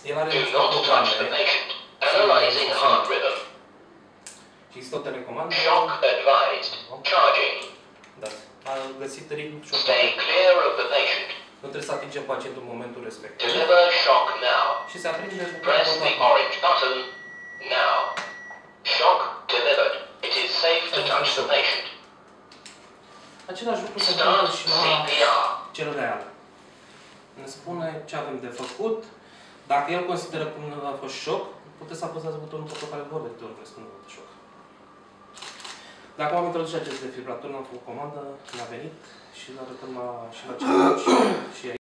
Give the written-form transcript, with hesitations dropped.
El are niște Do not touch the programe. patient. Analyzing heart rhythm. Și există o telecomandă. Shock advised. Charging. Da. A găsit ritm șoc. Stay clear of the patient. Nu trebuie să atingem pacientul în momentul respectiv. Deliver shock now. Și se aprinde Press the orange button now. Shock delivered. It is safe to touch the patient. Același lucru se întâmplă Start și la CPR. cel real. Ne spune ce avem de făcut. Dacă el consideră că nu a fost șoc, puteți să apăsați butonul pe care vă de ori când nu a fost șoc. Dacă am introdus acest defibrilator, am făcut comandă, ne-a venit și îl arătăm și la celălalt și aici.